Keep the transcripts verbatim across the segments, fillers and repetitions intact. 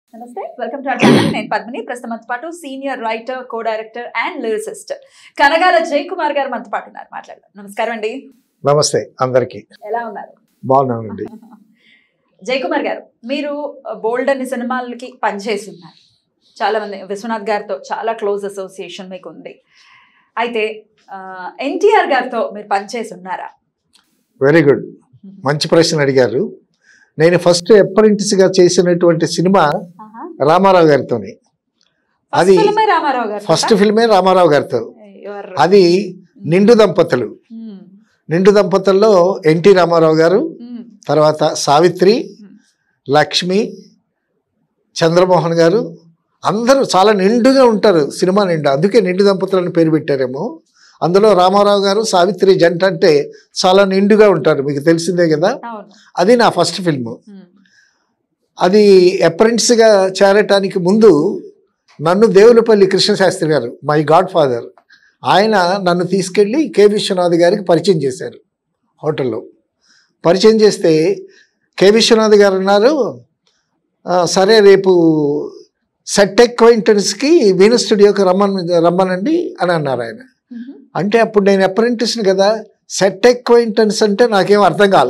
Namaste, welcome to our channel. నేను పద్మిని ప్రస్తుతం మనతో పాటు senior writer, co director and lyricist Kanagala Jayakumar గారు మనతో పాటు ఉన్నారు. మాట్లాడదాం. నమస్కారం అండి. నమస్తే అందరికి. ఎలా ఉన్నారు? బాగున్నానండి. జయకుమార్ గారు, మీరు బోల్డ్ అనే సినిమాలకి పనిచేసి ఉన్నారు. చాలా మంది విశ్వనాథ్ గారితో చాలా క్లోజ్ అసోసియేషన్ మీకు ఉంది. అయితే ఎన్టీఆర్ గారితో మీరు పనిచేసి ఉన్నారా? వెరీ గుడ్, మంచి ప్రశ్న అడిగారు. నేను ఫస్ట్ అప్రెంటిస్ గా చేసినటువంటి సినిమా రామారావు గారితోనే. అది ఫస్ట్ ఫిల్మే రామారావు గారితో. అది నిండు దంపతులు. నిండు దంపతుల్లో ఎన్టీ రామారావు గారు, తర్వాత సావిత్రి, లక్ష్మి, చంద్రమోహన్ గారు, అందరూ చాలా నిండుగా ఉంటారు సినిమా నిండు. అందుకే నిండు దంపతులని పేరు పెట్టారేమో. అందులో రామారావు గారు సావిత్రి జంట అంటే చాలా నిండుగా ఉంటారు, మీకు తెలిసిందే కదా. అది నా ఫస్ట్ ఫిల్ము. అది అప్రెంటిస్గా చేరటానికి ముందు నన్ను దేవులపల్లి కృష్ణశాస్త్రి గారు, మై గాడ్ ఫాదర్, ఆయన నన్ను తీసుకెళ్ళి కె విశ్వనాథ్ గారికి పరిచయం చేశారు. హోటల్లో పరిచయం చేస్తే కె విశ్వనాథ్ గారు అన్నారు, సరే రేపు సెట్ అక్వైంటెన్స్కి వీణ స్టూడియోకి రమ్మని రమ్మనండి అని అన్నారు ఆయన. అంటే అప్పుడు నేను అప్రెంటిస్ని కదా, సెట్ అక్వైంటెన్స్ అంటే నాకేం అర్థం కాల.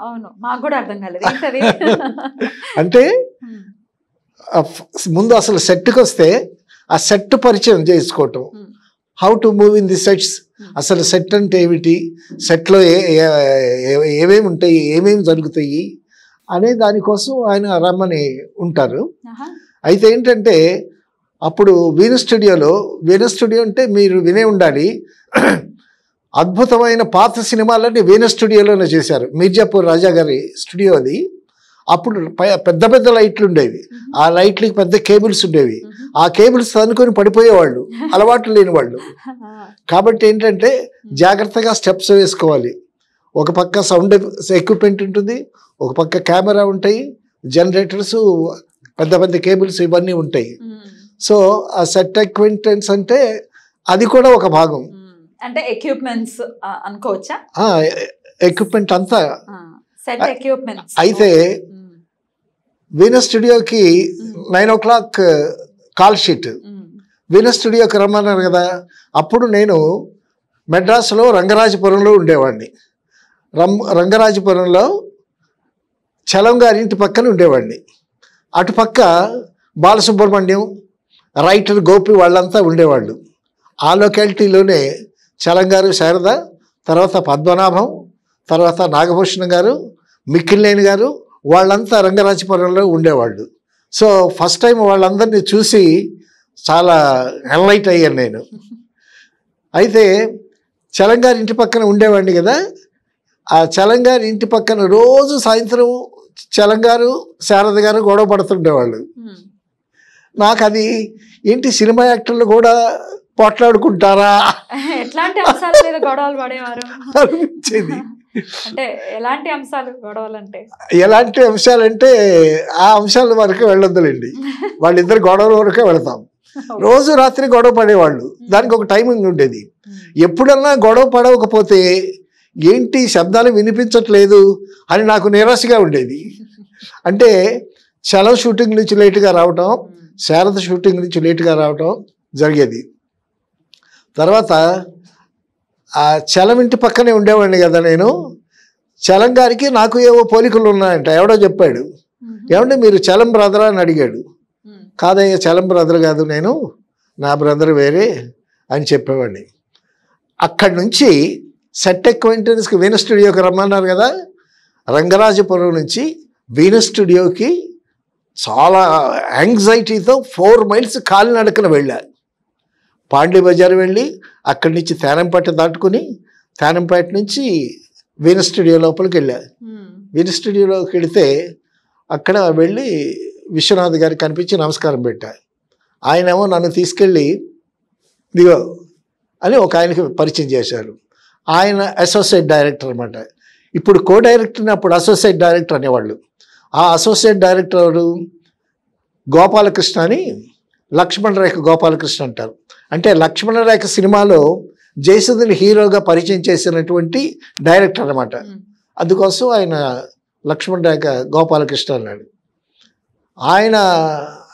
అంటే ముందు అసలు సెట్కి వస్తే ఆ సెట్ పరిచయం చేసుకోవటం, how to move in the sets, అసలు సెట్ అంటే ఏమిటి, సెట్లో ఏ ఏమేమి ఉంటాయి, ఏమేమి జరుగుతాయి అనే దానికోసం ఆయన రమ్మని ఉంటారు. అయితే ఏంటంటే అప్పుడు వీణ స్టూడియోలో, వీణ స్టూడియో అంటే మీరు వినే ఉండాలి, అద్భుతమైన పాత సినిమాలన్నీ వీణ స్టూడియోలోనే చేశారు. మీర్జాపూర్ రాజా గారి స్టూడియో అది. అప్పుడు పెద్ద పెద్ద లైట్లు ఉండేవి, ఆ లైట్లకి పెద్ద కేబుల్స్ ఉండేవి. ఆ కేబుల్స్ అనుకొని పడిపోయేవాళ్ళు, అలవాటు లేని వాళ్ళు. కాబట్టి ఏంటంటే జాగ్రత్తగా స్టెప్స్ వేసుకోవాలి. ఒక పక్క సౌండ్ ఎక్విప్మెంట్ ఉంటుంది, ఒక పక్క కెమెరా ఉంటాయి, జనరేటర్స్, పెద్ద పెద్ద కేబుల్స్ ఇవన్నీ ఉంటాయి. సో ఆ సెట్ ఎక్విప్మెంట్స్ అంటే అది కూడా ఒక భాగం. అంటే ఎక్విప్మెంట్స్ అనుకోవచ్చా? ఎక్విప్మెంట్ అంతా సెట్ ఎక్విప్మెంట్స్. అయితే వీణ స్టూడియోకి nine o'clock call sheet, Veena స్టూడియోకి రమ్మన్నారు కదా. అప్పుడు నేను మెడ్రాస్లో రంగరాజపురంలో ఉండేవాడిని. రం రంగరాజపురంలో చలం గారి ఇంటి పక్కన ఉండేవాడిని. అటుపక్క బాలసుబ్రహ్మణ్యం, రైటర్ గోపి వాళ్ళంతా ఉండేవాళ్ళు. ఆ లొకాలిటీలోనే చలం గారు, శారద, తర్వాత పద్మనాభం, తర్వాత నాగభూషణం గారు, మిక్కిలేని గారు, వాళ్ళంతా రంగరాజపురంలో ఉండేవాళ్ళు. సో ఫస్ట్ టైం వాళ్ళందరినీ చూసి చాలా ఎన్లైట్ అయ్యాను నేను. అయితే చలం గారి ఇంటి పక్కన ఉండేవాడిని కదా. ఆ చలం గారి ఇంటి పక్కన రోజు సాయంత్రం చలం గారు, శారద గారు గొడవ పడుతుండేవాళ్ళు. నాకు అది ఏంటి, సినిమా యాక్టర్లు కూడా పోట్లాడుకుంటారా, ఎట్లాంటి అంశాల మీద గొడవలు పడేవారు అనిపించేది. అంటే ఎలాంటి అంశాలు గొడవలు అంటే? ఎలాంటి అంశాలంటే ఆ అంశాల వరకు వెళ్ళొద్దులేండి, వాళ్ళిద్దరు గొడవల వరకే వెళతాం. రోజు రాత్రి గొడవ పడేవాళ్ళు, దానికి ఒక టైమింగ్ ఉండేది. ఎప్పుడన్నా గొడవ పడవకపోతే ఏంటి శబ్దాలు వినిపించట్లేదు అని నాకు నిరాశగా ఉండేది. అంటే చలం షూటింగ్ నుంచి లేటుగా రావటం, శారద షూటింగ్ నుంచి లేటుగా రావటం జరిగేది. తర్వాత ఆ చలం ఇంటి పక్కనే ఉండేవాడిని కదా నేను. చలం గారికి నాకు ఏవో పోలికలు ఉన్నాయంట. ఎవడో చెప్పాడు, ఏమంటే మీరు చలం బ్రదరా అని అడిగాడు. కాదయ్యా, చలం బ్రదర్ కాదు, నేను నా బ్రదర్ వేరే అని చెప్పేవాడిని. అక్కడి నుంచి సెట్ అక్వైంటెన్స్కి వీణ స్టూడియోకి రమ్మన్నారు కదా. రంగరాజపురం నుంచి వీణ స్టూడియోకి చాలా యాంగ్జైటీతో ఫోర్ మైల్స్ కాలినడకన వెళ్ళాను. పాండ్య బజార్ వెళ్ళి అక్కడి నుంచి తేనంపేట దాటుకుని, తేనంపేట నుంచి వీణ స్టూడియో లోపలికి వెళ్ళాను. వీణ స్టూడియోలోకి వెళితే అక్కడ వెళ్ళి విశ్వనాథ్ గారికి కనిపించి నమస్కారం పెట్టా. ఆయనేమో నన్ను తీసుకెళ్ళి దిగో అని ఒక ఆయనకి పరిచయం చేశారు. ఆయన అసోసియేట్ డైరెక్టర్ అనమాట. ఇప్పుడు కో డైరెక్టర్ని అప్పుడు అసోసియేట్ డైరెక్టర్ అనేవాళ్ళు. ఆ అసోసియేట్ డైరెక్టర్ గోపాలకృష్ణ అని, లక్ష్మణ రేఖ గోపాలకృష్ణ అంటారు. అంటే లక్ష్మణ రేఖ సినిమాలో జయసుధని హీరోగా పరిచయం చేసినటువంటి డైరెక్టర్ అనమాట. అందుకోసం ఆయన లక్ష్మణ రేఖ గోపాలకృష్ణ అన్నాడు. ఆయన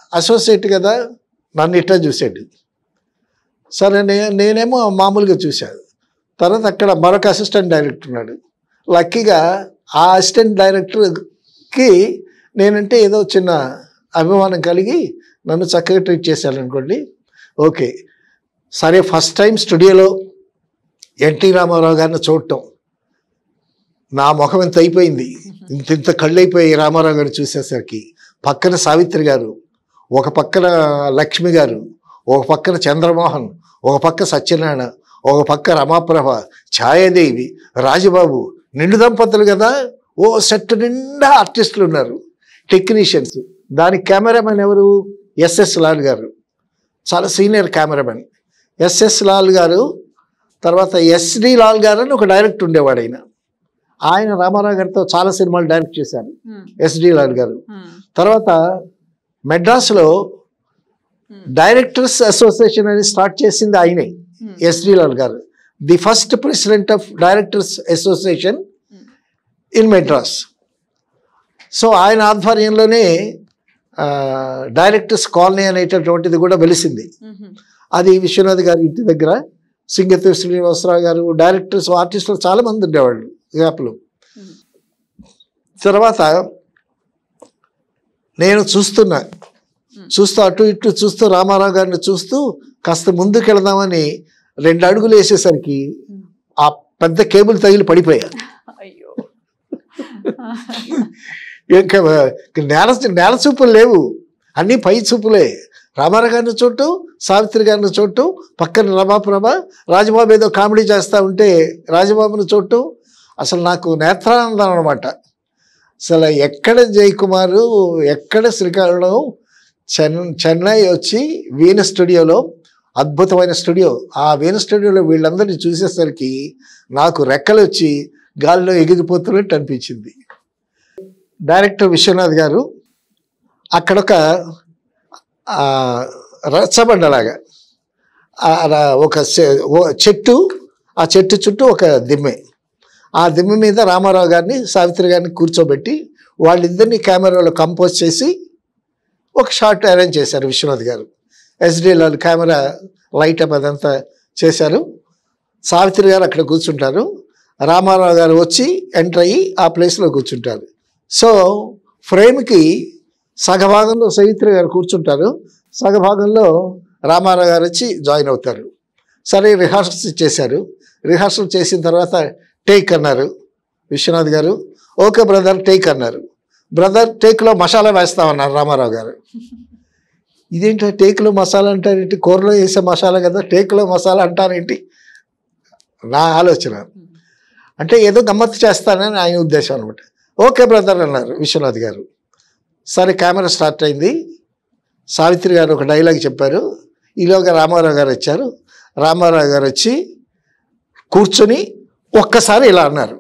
అసోసియేట్ కదా, నన్ను ఇట్లా చూశాడు. సరే నే నేనేమో మామూలుగా చూశాను. తర్వాత అక్కడ మరొక అసిస్టెంట్ డైరెక్టర్ ఉన్నాడు. లక్కీగా ఆ అసిస్టెంట్ డైరెక్టర్కి నేనంటే ఏదో చిన్న అభిమానం కలిగి నన్ను చక్కగా ట్రీట్ చేశాను అనుకోండి. ఓకే, సరే ఫస్ట్ టైం స్టూడియోలో ఎన్టీ రామారావు గారిని చూడటం, నా ముఖం ఇంత అయిపోయింది, ఇంత ఇంత కళ్ళు అయిపోయి రామారావు గారు చూసేసరికి. పక్కన సావిత్రి గారు, ఒక పక్కన లక్ష్మి గారు, ఒక పక్కన చంద్రమోహన్, ఒక పక్క సత్యనారాయణ, ఒక పక్క రమాప్రభ, ఛాయాదేవి, రాజబాబు, నిండు దంపతులు కదా. ఓ సెట్ నిండా ఆర్టిస్టులు ఉన్నారు, టెక్నీషియన్స్. దానికి కెమెరామెన్ ఎవరు? ఎస్ఎస్ లాల్ గారు, చాలా సీనియర్ కెమెరామెన్. ఎస్ఎస్ లాల్ గారు తర్వాత ఎస్డి లాల్ గారు అని ఒక డైరెక్టర్ ఉండేవాడు. ఆయన ఆయన రామారావు గారితో చాలా సినిమాలు డైరెక్ట్ చేశారు, ఎస్డి లాల్ గారు. తర్వాత మెడ్రాస్లో డైరెక్టర్స్ అసోసియేషన్ అని స్టార్ట్ చేసింది ఆయనే, ఎస్డి లాల్ గారు. The first president of directors association in Madras. So ఆయన ఆధ్వర్యంలోనే డైరెక్టర్స్ కాలనీ అనేటటువంటిది కూడా వెలిసింది. అది విశ్వనాథ్ గారి ఇంటి దగ్గర. సింగతూరు శ్రీనివాసరావు గారు, డైరెక్టర్స్, ఆర్టిస్టులు చాలా మంది ఉండేవాళ్ళు గ్యాప్లో. తర్వాత నేను చూస్తున్నా, చూస్తూ అటు ఇటు చూస్తూ రామారావు గారిని చూస్తూ కాస్త ముందుకు వెళదామని రెండు అడుగులు వేసేసరికి ఆ పెద్ద కేబుల్ తగిలి పడిపోయా. ఇంకా నేల నేల చూపులు లేవు, అన్నీ పై చూపులే. రామారావు గారిని చోటు, సావిత్రి గారిని చోటు, పక్కన రమాప్రభ, రాజబాబు ఏదో కామెడీ చేస్తూ ఉంటే రాజబాబుని చోటు. అసలు నాకు నేత్రానందం అనమాట. అసలు ఎక్కడ జయకుమారు, ఎక్కడ శ్రీకాకుళం, చెన్ చెన్నై వచ్చి వీణ స్టూడియోలో, అద్భుతమైన స్టూడియో, ఆ వీణ స్టూడియోలో వీళ్ళందరినీ చూసేసరికి నాకు రెక్కలు వచ్చి గాలిలో ఎగిరిపోతున్నట్టు అనిపించింది. డైరెక్టర్ విశ్వనాథ్ గారు అక్కడొక రచ్చబండలాగా ఒక చెట్టు, ఆ చెట్టు చుట్టూ ఒక దిమ్మె, ఆ దిమ్మె మీద రామారావు గారిని, సావిత్రి గారిని కూర్చోబెట్టి వాళ్ళిద్దరిని కెమెరాలో కంపోజ్ చేసి ఒక షార్ట్ అరేంజ్ చేశారు విశ్వనాథ్ గారు. ఎస్డిఎల్ కెమెరా లైట్ అప్ అదంతా చేశారు. సావిత్రి గారు అక్కడ కూర్చుంటారు, రామారావు గారు వచ్చి ఎంటర్ అయ్యి ఆ ప్లేస్లో కూర్చుంటారు. సో ఫ్రేమ్కి సగభాగంలో సావిత్రి గారు కూర్చుంటారు, సగభాగంలో రామారావు గారు వచ్చి జాయిన్ అవుతారు. సరే రిహార్సల్స్ చేశారు. రిహార్సల్ చేసిన తర్వాత టేక్ అన్నారు విశ్వనాథ్ గారు. ఓకే బ్రదర్ టేక్ అన్నారు. బ్రదర్ టేక్లో మసాలా వేస్తామన్నారు రామారావు గారు. ఇదేంటి టేక్లో మసాలా అంటారేంటి, కూరలో వేసే మసాలా కదా, టేక్లో మసాలా అంటారేంటి నా ఆలోచన. అంటే ఏదో గమ్మత్తు చేస్తానని ఆయన ఉద్దేశం అనమాట. ఓకే బ్రదర్ అన్నారు విశ్వనాథ్ గారు. సరే కెమెరా స్టార్ట్ అయింది. సావిత్రి గారు ఒక డైలాగ్ చెప్పారు. ఈలోగా రామారావు గారు వచ్చారు. రామారావు గారు వచ్చి కూర్చొని ఒక్కసారి ఇలా అన్నారు.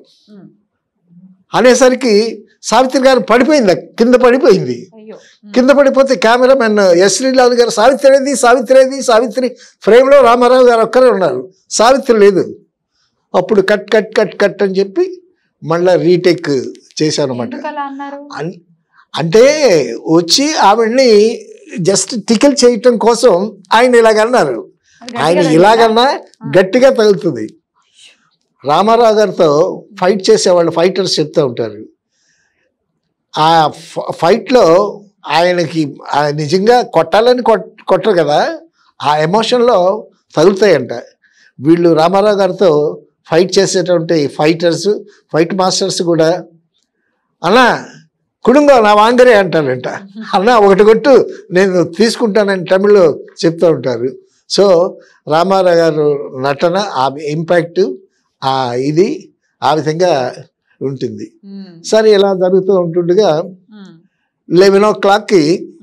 అనేసరికి సావిత్రి గారు పడిపోయింది, కింద పడిపోయింది. కింద పడిపోతే కెమెరామెన్ ఎస్డి లాల్ గారు సావిత్రి ఏది సావిత్రి ఏది సావిత్రి ఫ్రేమ్లో రామారావు గారు ఒక్కరే ఉన్నారు, సావిత్రి లేదు. అప్పుడు కట్ కట్ కట్ కట్ అని చెప్పి మళ్ళీ రీటేక్ చేశాను అనమాట. అంటే వచ్చి ఆవిడ్ని జస్ట్ టికిల్ చేయటం కోసం ఆయన ఇలాగన్నారు. ఆయన ఇలాగన్నా గట్టిగా తగులుతుంది. రామారావు గారితో ఫైట్ చేసేవాళ్ళు ఫైటర్స్ చెప్తూ ఉంటారు. ఆ ఫైట్లో ఆయనకి నిజంగా కొట్టాలని కొట్ కొట్టరు కదా, ఆ ఎమోషన్లో తగులుతాయంట. వీళ్ళు రామారావు గారితో ఫైట్ చేసేటువంటి ఫైటర్స్, ఫైట్ మాస్టర్స్ కూడా అన్నా కుడుంగో నా వాంగరే అంటారంట. అన్నా ఒకటి కొట్టు నేను తీసుకుంటానని తమిళ్లో చెప్తూ ఉంటారు. సో రామారావు గారు నటన, ఆ ఇంపాక్ట్, ఆ ఇది ఆ విధంగా ఉంటుంది. సరే ఇలా జరుగుతూ ఉంటుండగా లెవెన్ ఓ క్లాక్కి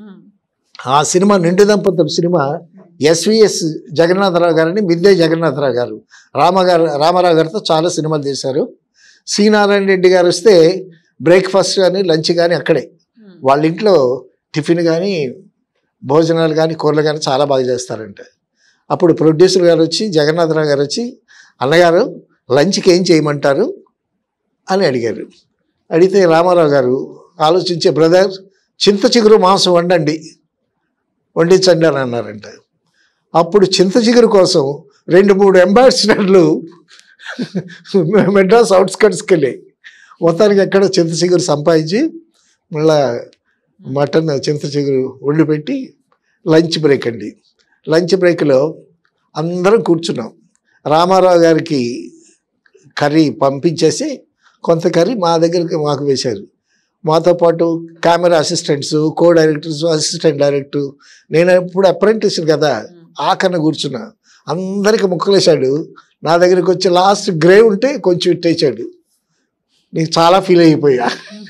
ఆ సినిమా నిండు దంపతుల సినిమా ఎస్విఎస్ జగన్నాథరావు గారని, మిద్దే జగన్నాథరావు గారు రామగారు రామారావు గారితో చాలా సినిమాలు తీశారు. సి నారాయణ రెడ్డి గారు వస్తే బ్రేక్ఫాస్ట్ కానీ లంచ్ కానీ అక్కడే, వాళ్ళ ఇంట్లో టిఫిన్ కానీ భోజనాలు కానీ కూరలు కానీ చాలా బాగా చేస్తారంట. అప్పుడు ప్రొడ్యూసర్ గారు వచ్చి జగన్నాథరావు గారు వచ్చి అన్నగారు లంచ్కి ఏం చేయమంటారు అని అడిగారు. అడిగితే రామారావు గారు ఆలోచించే బ్రదర్ చింత చిగురు మాంసం వండండి వండించండి అని అన్నారంట. అప్పుడు చింత చిగురు కోసం రెండు మూడు అంబాసిడర్లు మెడ్రాస్ అవుట్స్కట్స్కి వెళ్ళాయి. మొత్తానికి ఎక్కడ చింత చిగురు సంపాదించి మళ్ళా మటన్ చింత చిగురు వండి పెట్టి లంచ్ బ్రేక్ అండి. లంచ్ బ్రేక్లో అందరం కూర్చున్నాం. రామారావు గారికి కర్రీ పంపించేసి కొంత కర్రీ మా దగ్గరికి మాకు వేశారు. మాతో పాటు camera assistants, co directors, assistant director, నేను ఇప్పుడు అప్రెంటిస్ కదా ఆకన్నా కూర్చున్నా. అందరికి ముక్కలేశాడు. నా దగ్గరికి వచ్చి లాస్ట్ గ్రే ఉంటే కొంచెం ఇట్టేసాడు. నీకు చాలా ఫీల్ అయిపోయా.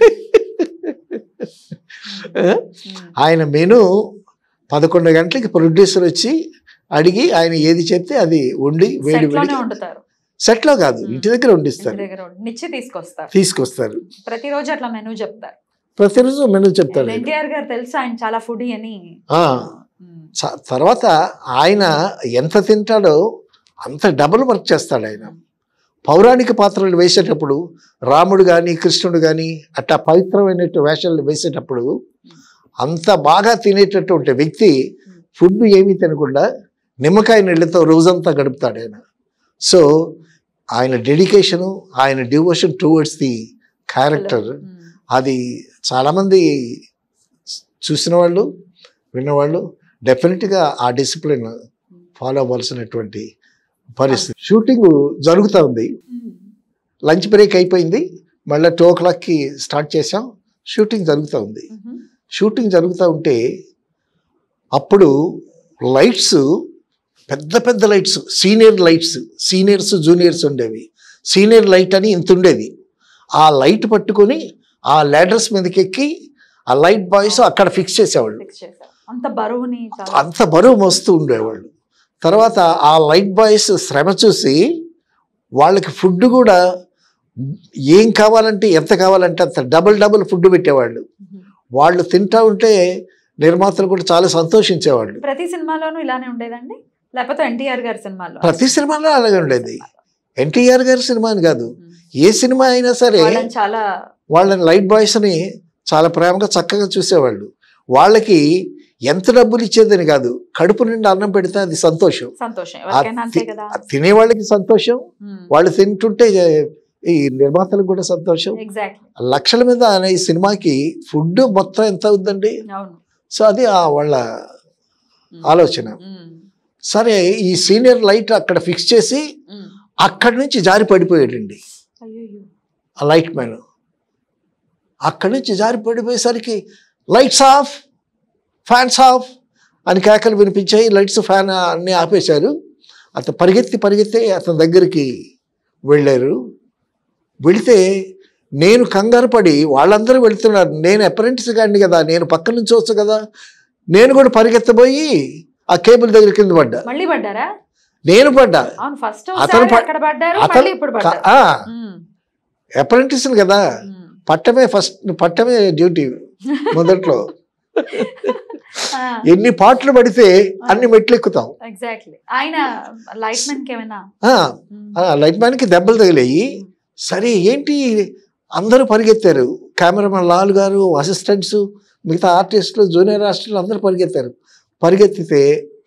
ఆయన మెను పదకొండు గంటలకి ప్రొడ్యూసర్ వచ్చి అడిగి ఆయన ఏది చెప్తే అది వండి వేడి వేడి సెట్లో కాదు ఇంటి దగ్గర వండిస్తారు, తీసుకొస్తారు. ప్రతిరోజు అట్లా మెనూ చెప్తారు, ప్రతిరోజు మెనూ చెప్తారు. ఎన్టీఆర్ గారు తెలుసు ఆయన చాలా ఫుడీ అని. తర్వాత ఆయన ఎంత తింటాడో అంత డబుల్ వర్క్ చేస్తాడు ఆయన. పౌరాణిక పాత్రలు వేసేటప్పుడు రాముడు కానీ కృష్ణుడు కానీ అట్టా పవిత్రమైన వేషాలు వేసేటప్పుడు అంత బాగా తినేటటువంటి వ్యక్తి ఫుడ్ ఏమీ తినకుండా నిమ్మకాయ నీళ్ళతో రోజంతా గడుపుతాడు ఆయన. సో ఆయన డెడికేషను, ఆయన డివోషన్ టువర్డ్స్ ది క్యారెక్టర్, అది చాలామంది చూసిన వాళ్ళు విన్నవాళ్ళు డెఫినెట్గా ఆ డిసిప్లిన్ ఫాలో అవ్వాల్సినటువంటి పరిస్థితి. షూటింగ్ జరుగుతూ ఉంది, లంచ్ బ్రేక్ అయిపోయింది, మళ్ళీ టూ ఓ క్లాక్కి స్టార్ట్ చేసాం. షూటింగ్ జరుగుతూ ఉంది. షూటింగ్ జరుగుతూ ఉంటే అప్పుడు లైట్స్ పెద్ద పెద్ద lights, senior lights, seniors juniors ఉండేవి. సీనియర్ లైట్ అని ఇంత ఉండేది. ఆ లైట్ పట్టుకొని ఆ లాడర్స్ మీదకి ఎక్కి ఆ లైట్ బాయ్స్ అక్కడ ఫిక్స్ చేసేవాళ్ళు. అంత బరువుని అంత బరువు మోస్తూ ఉండేవాళ్ళు. తర్వాత ఆ లైట్ బాయ్స్ శ్రమ చూసి వాళ్ళకి ఫుడ్ కూడా ఏం కావాలంటే ఎంత కావాలంటే అంత డబుల్ డబుల్ ఫుడ్ పెట్టేవాళ్ళు. వాళ్ళు తింటా ఉంటే నిర్మాతలు కూడా చాలా సంతోషించేవాళ్ళు. ప్రతి సినిమాలోనూ ఇలానే ఉండేదండి, లేకపోతే ఎన్టీఆర్ గారి సినిమాలో? ప్రతి సినిమాలో అలాగే ఉండేది. ఎన్టీఆర్ గారి సినిమా అని కాదు, ఏ సినిమా అయినా సరే చాలా వాళ్ళని లైట్ బాయ్స్ని చాలా ప్రేమగా చక్కగా చూసేవాళ్ళు. వాళ్ళకి ఎంత డబ్బులు ఇచ్చేదని కాదు, కడుపు నిండా అన్నం పెడితే అది సంతోషం. తినేవాళ్ళకి సంతోషం, వాళ్ళు తింటుంటే ఈ నిర్మాతలకు కూడా సంతోషం. లక్షల మీద ఈ సినిమాకి ఫుడ్ మొత్తం ఎంత అవుతుందండి. సో అది వాళ్ళ ఆలోచన. సరే ఈ సీనియర్ లైట్ అక్కడ ఫిక్స్ చేసి అక్కడి నుంచి జారి పడిపోయాడండి ఆ లైట్ మ్యాన్. అక్కడి నుంచి జారి పడిపోయేసరికి లైట్స్ ఆఫ్, ఫ్యాన్స్ ఆఫ్ అని కేకలు వినిపించాయి. లైట్స్ ఫ్యాన్ అన్నీ ఆపేశారు. అతను పరిగెత్తి పరిగెత్తి అతని దగ్గరికి వెళ్ళారు. వెళితే నేను కంగారు పడి, వాళ్ళందరూ వెళుతున్నారు, నేను అప్రెంటిస్ గాడిని కదా, నేను పక్క నుంచి వచ్చు కదా, నేను కూడా పరిగెత్తబోయి ఆ కేబుల్ దగ్గర కింద పడ్డా. నేను పడ్డా, అతను అప్రెంటిస్ కదా, పట్టమే ఫస్ట్, పట్టమే డ్యూటీ మొదట్లో. ఎన్ని పాటలు పడితే అన్ని మెట్లు ఎక్కుతాం. లైట్ మ్యాన్ కి దెబ్బలు తగిలాయి. సరే ఏంటి అందరూ పరిగెత్తారు, కెమెరామెన్ లాల్ గారు, అసిస్టెంట్స్, మిగతా ఆర్టిస్టులు, జూనియర్ ఆర్టిస్టులు అందరూ పరిగెత్తారు. పరిగెత్తితే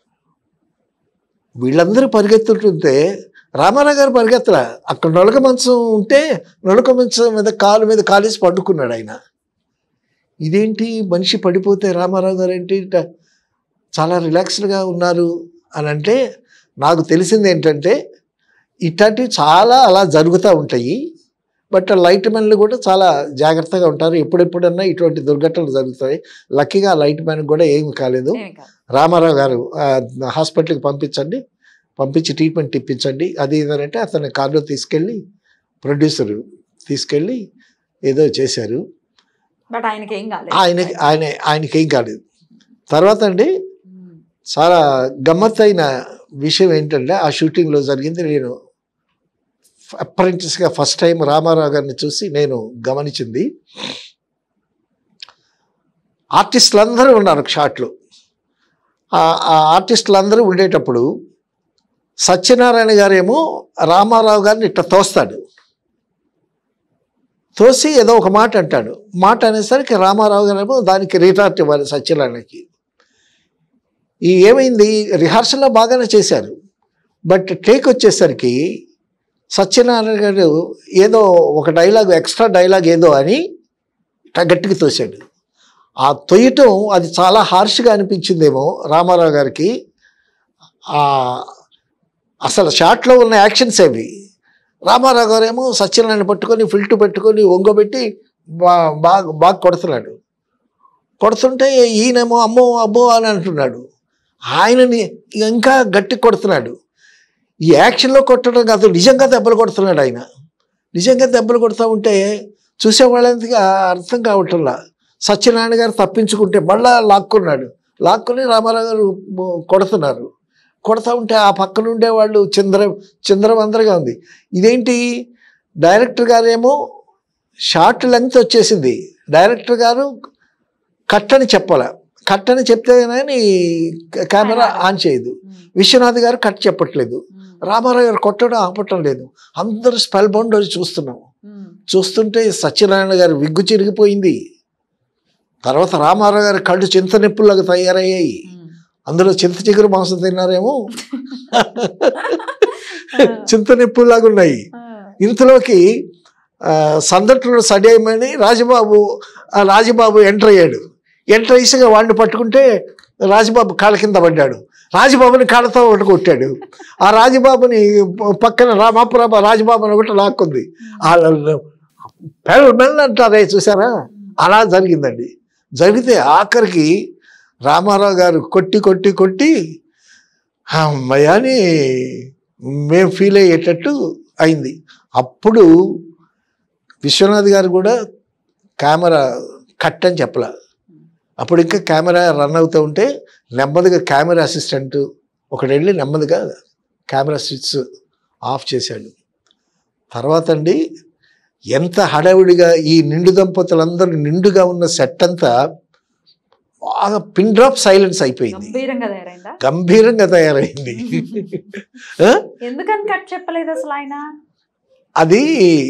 వీళ్ళందరూ పరిగెత్తుంటుంటే రామారావు గారు పరిగెత్తరా, అక్కడ నొలక మంచం ఉంటే నొలక మంచం మీద కాలు మీద కాలేసి పడుకున్నాడు ఆయన. ఇదేంటి మనిషి పడిపోతే రామారావు గారు ఏంటి చాలా రిలాక్స్డ్గా ఉన్నారు అని అంటే, నాకు తెలిసింది ఏంటంటే ఇట్లాంటివి చాలా అలా జరుగుతూ ఉంటాయి. బట్ లైట్ మ్యాన్లు కూడా చాలా జాగ్రత్తగా ఉంటారు. ఎప్పుడెప్పుడన్నా ఇటువంటి దుర్ఘటనలు జరుగుతాయి. లక్కీగా లైట్ మ్యాన్ కూడా ఏమి కాలేదు. రామారావు గారు హాస్పిటల్కి పంపించండి, పంపించి ట్రీట్మెంట్ ఇప్పించండి అది ఏదంటే అతను కార్లో తీసుకెళ్ళి ప్రొడ్యూసరు తీసుకెళ్ళి ఏదో చేశారు. ఆయనకి ఆయన ఆయనకేం కాలేదు. తర్వాత అండి చాలా గమ్మత్తైన విషయం ఏంటంటే ఆ షూటింగ్లో జరిగింది. నేను అప్రెంటిస్గా ఫస్ట్ టైం రామారావు గారిని చూసి నేను గమనించింది, ఆర్టిస్టులు అందరూ ఉన్నారు షాట్లో. ఆ ఆర్టిస్టులు అందరూ ఉండేటప్పుడు సత్యనారాయణ గారేమో రామారావు గారిని ఇట్లా తోస్తాడు. తోసి ఏదో ఒక మాట అంటాడు. మాట అనేసరికి రామారావు గారేమో దానికి రిటార్ట్ ఇవ్వాలి సత్యనారాయణకి. ఈ ఏమైంది, రిహార్సల్లో బాగానే చేశారు, బట్ టేక్ వచ్చేసరికి సత్యనారాయణ గారు ఏదో ఒక డైలాగ్, ఎక్స్ట్రా డైలాగ్ ఏదో అని గట్టిగా తోశాడు. ఆ తొయ్యటం అది చాలా హార్ష్గా అనిపించిందేమో రామారావు గారికి. అసలు షాట్లో ఉన్న యాక్షన్స్ అవి. రామారావు గారు ఏమో సత్యనారాయణ పట్టుకొని ఫిల్ట్ పెట్టుకొని ఒంగోబెట్టి బా బాగా బాగా కొడుతున్నాడు. కొడుతుంటే ఈయనేమో అమ్మో అబ్బో అని అంటున్నాడు, ఆయనని ఇంకా గట్టి కొడుతున్నాడు. ఈ యాక్షన్లో కొట్టడం కాదు, నిజంగా దెబ్బలు కొడుతున్నాడు ఆయన. నిజంగా దెబ్బలు కొడుతూ ఉంటే చూసేవాళ్ళకి అర్థం కావట్లా. సత్యనారాయణ గారు తప్పించుకుంటే మళ్ళా లాక్కున్నాడు, లాక్కుని రామారావు గారు కొడుతున్నారు. కొడతా ఉంటే ఆ పక్కన ఉండేవాళ్ళు చంద్ర చంద్రవందరగా ఉంది. ఇదేంటి, డైరెక్టర్ గారేమో షార్ట్ లెంగ్త్ వచ్చేసింది, డైరెక్టర్ గారు కట్ అని చెప్పాల, కట్ అని చెప్తే కానీ కెమెరా ఆన్ చేయదు. విశ్వనాథ్ గారు కట్ చెప్పట్లేదు, రామారావు గారు కొట్టడం ఆపటం లేదు. అందరూ స్పెల్ బౌండ్ వచ్చి చూస్తున్నాం. చూస్తుంటే సత్యనారాయణ గారు విగ్గు చిరిగిపోయింది. తర్వాత రామారావు గారి కళ్ళు చింత నిప్పులాగా తయారయ్యాయి. అందులో చింత చిగురు మాంసం తిన్నారేమో, చింత నిప్పులాగా ఉన్నాయి. ఇంతలోకి సందట్లో సడేమని రాజబాబు రాజబాబు ఎంటర్ అయ్యాడు. ఎంటర్ అయ్యేసిగా వాడిని పట్టుకుంటే రాజబాబు కాళ్ళ కింద పడ్డాడు. రాజబాబుని కాళ్ళతో ఒకటి కొట్టాడు. ఆ రాజబాబుని పక్కన రామాపురాబా రాజబాబుని ఒకటి లాక్కుంది. మెల్ల అంటారే చూసారా, అలా జరిగిందండి. జరిగితే ఆఖరికి రామారావు గారు కొట్టి కొట్టి కొట్టి అమ్మయ్యని మేము ఫీల్ అయ్యేటట్టు అయింది. అప్పుడు విశ్వనాథ్ గారు కూడా కెమెరా కట్ అని చెప్పలే. అప్పుడు ఇంకా కెమెరా రన్ అవుతూ ఉంటే నెమ్మదిగా కెమెరా అసిస్టెంట్ ఒకటి వెళ్ళి నెమ్మదిగా కెమెరా స్విచ్ ఆఫ్ చేశాడు. తర్వాత అండి ఎంత హడావిడిగా ఈ నిండు దంపతులందరూ నిండుగా ఉన్న సెట్ అంతా బాగా పిన్ డ్రాప్ సైలెన్స్ అయిపోయింది, గంభీరంగా తయారైంది. ఎందుకని కట్ చెప్పలేదు అసలు ఆయన? అది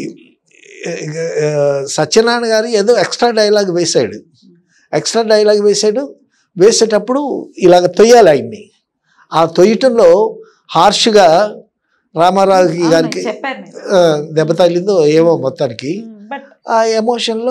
సత్యనారాయణ గారు ఏదో ఎక్స్ట్రా డైలాగ్ వేశాడు, ఎక్స్ట్రా డైలాగ్ వేశాడు. వేసేటప్పుడు ఇలాగ తొయ్యాలి ఆయన్ని. ఆ తొయ్యటంలో హార్ష్గా రామారావు గారికి దెబ్బ తగిలిందో ఏమో మొత్తానికి. ఆ ఎమోషన్లో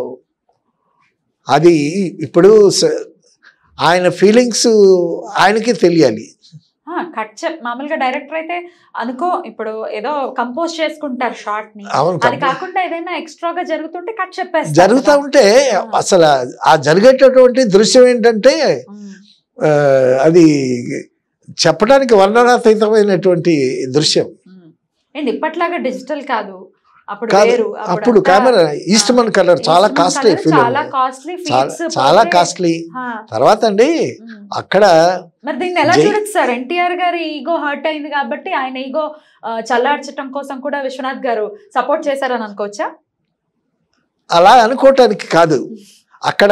అది ఇప్పుడు ఆయన ఫీలింగ్స్ ఆయనకి తెలియాలి. కట్ చెప్ మామూలుగా డైరెక్టర్ అయితే అనుకో ఇప్పుడు ఏదో కంపోజ్ చేసుకుంటారు షార్ట్ ని, అది కాకుండా ఏదైనా ఎక్స్ట్రాగా జరుగుతుంటే కట్ చెప్పేస్తారు. జరుగుతూ ఉంటే అసలు ఆ జరిగేటటువంటి దృశ్యం ఏంటంటే అది చెప్పడానికి వర్ణనాతీతమైనటువంటి దృశ్యం. అండ్ ఇప్పట్లాగా డిజిటల్ కాదు, అప్పుడు కెమెరా ఈస్ట్మన్ కలర్ చాలా కాస్ట్లీ ఫిలిం, చాలా కాస్ట్లీ. తర్వాత అండి అక్కడ మరి దీన్ని ఎలా చూడొచ్చు సార్? ఎన్టీఆర్ గారి ఈగో హర్ట్ అయింది కాబట్టి ఆయన ఈగో చల్లార్చడం కోసం కూడా విశ్వనాథ్ గారు సపోర్ట్ చేశారని అనుకోవచ్చా? అలా అనుకోవటానికి కాదు, అక్కడ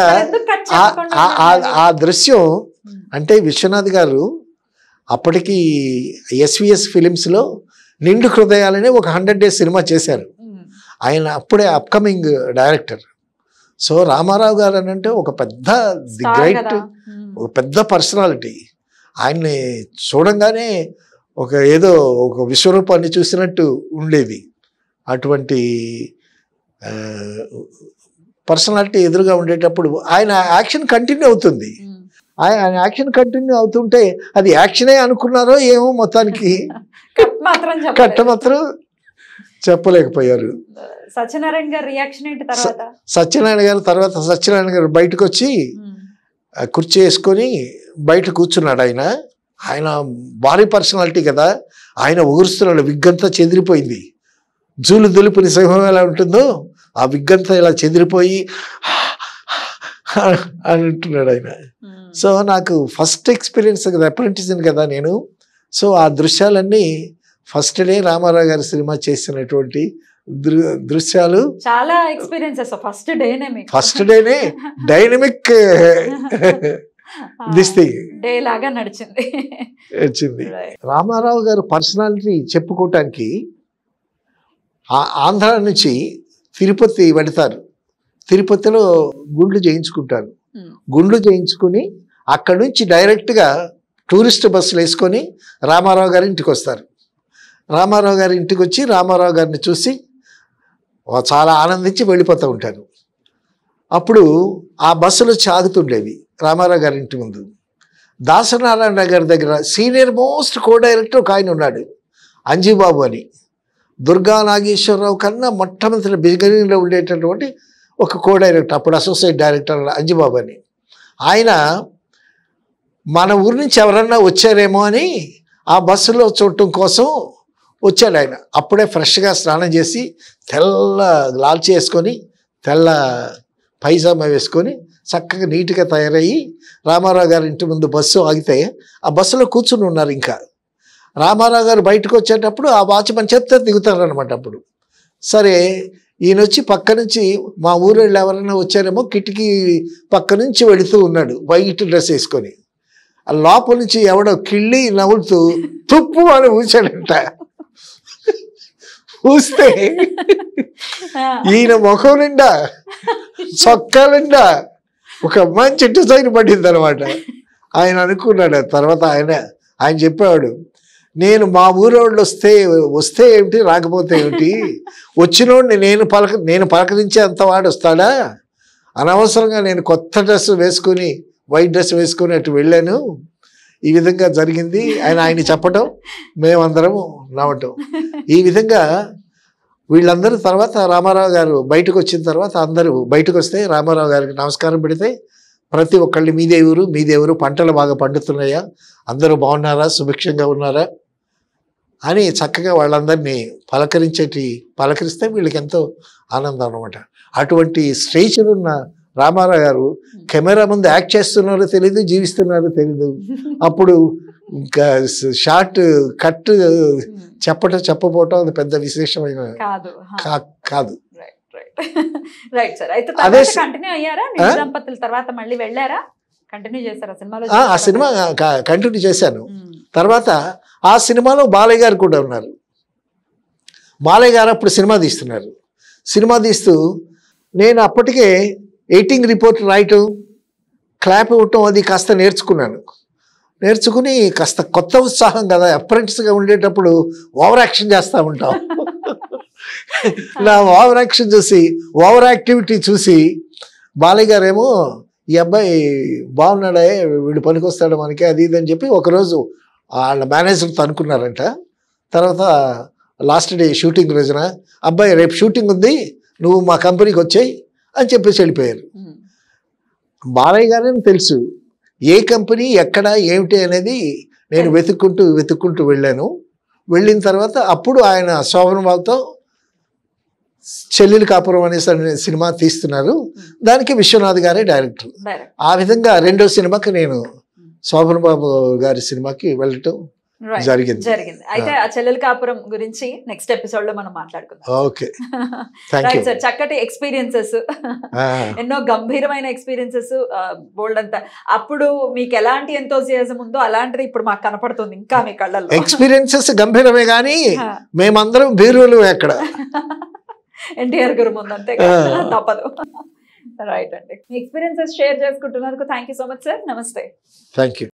ఆ దృశ్యం అంటే విశ్వనాథ్ గారు అప్పటికి ఎస్విఎస్ ఫిలిమ్స్లో నిండు హృదయాలని ఒక హండ్రెడ్ డేస్ సినిమా చేశారు. ఆయన అప్పుడే అప్కమింగ్ డైరెక్టర్. సో రామారావు గారు అని అంటే ఒక పెద్ద ది గ్రేట్, ఒక పెద్ద పర్సనాలిటీ. ఆయన్ని చూడంగానే ఒక ఏదో ఒక విశ్వరూపాన్ని చూసినట్టు ఉండేది. అటువంటి పర్సనాలిటీ ఎదురుగా ఉండేటప్పుడు ఆయన యాక్షన్ కంటిన్యూ అవుతుంది. ఆయన యాక్షన్ కంటిన్యూ అవుతుంటే అది యాక్షనే అనుకున్నారో ఏమో మొత్తానికి కట్ట మాత్రం చెప్పలేకపోయారు. సత్యనారాయణ గారు రియాక్షన్ ఏంటి తర్వాత? సత్యనారాయణ గారు తర్వాత సత్యనారాయణ గారు బయటకు వచ్చి కుర్చీ వేసుకొని బయట కూర్చున్నాడు. ఆయన ఆయన భారీ పర్సనాలిటీ కదా, ఆయన ఊరుస్తున్నాడు. విగ్గంతా చెదిరిపోయింది. జూలు దులుపుని సింహం ఎలా ఉంటుందో ఆ విగ్గంతా ఇలా చెదిరిపోయి అని అంటున్నాడు ఆయన. సో నాకు ఫస్ట్ ఎక్స్పీరియన్స్ కదా, అప్రెంటిస్ కదా నేను. సో ఆ దృశ్యాలన్నీ ఫస్ట్ డే రామారావు గారి సినిమా చేసినటువంటి దృశ్యాలు చాలా ఎక్స్పీరియన్సెస్. ఫస్ట్ డేనే ఫస్ట్ డేనే డైనమిక్ దిస్ థింగ్ డే లాగా నడిచింది నడిచింది రామారావు గారు పర్సనాలిటీ చెప్పుకోవటానికి ఆంధ్ర నుంచి తిరుపతి వెళతారు. తిరుపతిలో గుండ్లు చేయించుకుంటారు. గుండ్లు చేయించుకుని అక్కడి నుంచి డైరెక్ట్గా టూరిస్ట్ బస్సులు వేసుకొని రామారావు గారి ఇంటికి వస్తారు. రామారావు గారి ఇంటికి వచ్చి రామారావు గారిని చూసి చాలా ఆనందించి వెళ్ళిపోతూ ఉంటారు. అప్పుడు ఆ బస్సులు వచ్చి ఆగుతుండేవి రామారావు గారి ఇంటి ముందు. దాసనారాయణ గారి దగ్గర సీనియర్ మోస్ట్ కో డైరెక్టర్ ఒక ఆయన ఉన్నాడు, అంజీబాబు అని. దుర్గా నాగేశ్వరరావు కన్నా మొట్టమొదటి బిగినింగ్లో ఉండేటటువంటి ఒక కో డైరెక్టర్, అప్పుడు అసోసియేట్ డైరెక్టర్ అంజీబాబు అని. ఆయన మన ఊరి నుంచి ఎవరన్నా వచ్చారేమో అని ఆ బస్సులో చూడటం కోసం వచ్చాడు. ఆయన అప్పుడే ఫ్రెష్గా స్నానం చేసి తెల్ల లాల్చి వేసుకొని తెల్ల పైజామా వేసుకొని చక్కగా నీట్గా తయారయ్యి రామారావు గారి ఇంటి ముందు బస్సు ఆగితే ఆ బస్సులో కూర్చుని ఉన్నారు. ఇంకా రామారావు గారు బయటకు వచ్చేటప్పుడు ఆ వాచ్మన్ చెప్తే దిగుతారనమాట. అప్పుడు సరే ఈయన వచ్చి పక్క నుంచి మా ఊరేళ్ళు ఎవరైనా వచ్చారేమో కిటికీ పక్క నుంచి వెళుతూ ఉన్నాడు వైట్ డ్రెస్ వేసుకొని. ఆ లోపల నుంచి ఎవడో కిళ్ళి నవ్వుతూ తుప్పు అని ఊసాడంట. ఊస్తే ఈయన ముఖం నిండా చొక్కా నిండా ఒక మంచి డిజైన్ పడింది అనమాట. ఆయన అనుకున్నాడు. తర్వాత ఆయన ఆయన చెప్పేవాడు, నేను మా ఊరోళ్ళు వస్తే వస్తే ఏమిటి రాకపోతే ఏమిటి, వచ్చినోడిని నేను పలక నేను పలకరించే అంత వాడు వస్తాడా, అనవసరంగా నేను కొత్త డ్రెస్ వేసుకుని వైట్ డ్రెస్ వేసుకుని అటు వెళ్ళాను, ఈ విధంగా జరిగింది ఆయన ఆయన చెప్పటం, మేమందరం నవ్వటం. ఈ విధంగా వీళ్ళందరూ తర్వాత రామారావు గారు బయటకు వచ్చిన తర్వాత అందరూ బయటకు వస్తే రామారావు గారికి నమస్కారం పెడితే ప్రతి ఒక్కళ్ళు మీదే ఊరు మీదే ఊరు పంటలు బాగా పండుతున్నాయా, అందరూ బాగున్నారా, సుభిక్షంగా ఉన్నారా అని చక్కగా వాళ్ళందరినీ పలకరించేటి పలకరిస్తే వీళ్ళకి ఎంతో ఆనందం అనమాట. అటువంటి స్టేచర్ ఉన్న రామారావు గారు కెమెరా ముందు యాక్ట్ చేస్తున్నారో తెలీదు, జీవిస్తున్నారో తెలీదు. అప్పుడు ఇంకా షార్ట్ కట్ చెప్పటం చెప్పపోవటం అది పెద్ద విశేషమైన కాదు. Right sir. అయితే తర్వాత కంటిన్యూ అయ్యారా దంపతుల తర్వాత మళ్ళీ వెళ్ళారా, కంటిన్యూ చేశారా సినిమాలో? ఆ సినిమా కంటిన్యూ చేశాను. తర్వాత ఆ సినిమాలో బాలయ్య గారు కూడా ఉన్నారు. బాలయ్య గారు అప్పుడు సినిమా తీస్తున్నారు. సినిమా తీస్తూ నేను అప్పటికే ఎయిటింగ్ రిపోర్ట్ రాయటం, క్లాప్ ఇవ్వటం అది కాస్త నేర్చుకున్నాను. నేర్చుకుని కాస్త కొత్త ఉత్సాహం కదా, అప్రెంటిస్గా ఉండేటప్పుడు ఓవర్ యాక్షన్ చేస్తూ ఉంటాం. నా ఓవర్ యాక్షన్ చూసి ఓవర్ యాక్టివిటీ చూసి బాలయ్య గారేమో ఈ అబ్బాయి బాగున్నాడే, వీడు పనికొస్తాడు మనకి, అది ఇది అని చెప్పి ఒకరోజు వాళ్ళ మేనేజర్తో అనుకున్నారంట. తర్వాత లాస్ట్ డే షూటింగ్ రోజున అబ్బాయి రేపు షూటింగ్ ఉంది నువ్వు మా కంపెనీకి వచ్చాయి అని చెప్పేసి వెళ్ళిపోయారు. బాలయ్య గారని తెలుసు, ఏ కంపెనీ ఎక్కడ ఏమిటి అనేది నేను వెతుక్కుంటూ వెతుక్కుంటూ వెళ్ళాను. వెళ్ళిన తర్వాత అప్పుడు ఆయన శోభన్ బాబుతో చెల్లెలు కాపురం అనే సినిమా తీస్తున్నారు. దానికి విశ్వనాథ్ గారే డైరెక్టర్. ఆ విధంగా రెండో సినిమాకి నేను శోభన్ బాబు గారి సినిమాకి వెళ్ళటం జరిగింది జరిగింది అయితే ఆ చెల్లెల కాపురం గురించి నెక్స్ట్ ఎపిసోడ్ లో మనం మాట్లాడుకుందాం. Okay right sir. చక్కటి ఎక్స్పీరియన్సెస్, ఎన్నో గంభీరమైన ఎక్స్పీరియన్సెస్, బోల్డ్ అంతా. అప్పుడు మీకు ఎలాంటి ఎంతోసియాజం ఉందో అలాంటిది ఇప్పుడు మాకు కనపడుతుంది ఇంకా మీ కళ్ళల్లో. ఎక్స్పీరియన్సెస్ గంభీరమే కానీ మేమందరం బీరువులు ఎక్కడ ఎన్టీఆర్ గారు ముందు అంతే తప్పదు. రైట్ అండి, మీ ఎక్స్పీరియన్సెస్ షేర్ చేసుకుంటున్నందుకు thank you so much sir. నమస్తే. Thank you.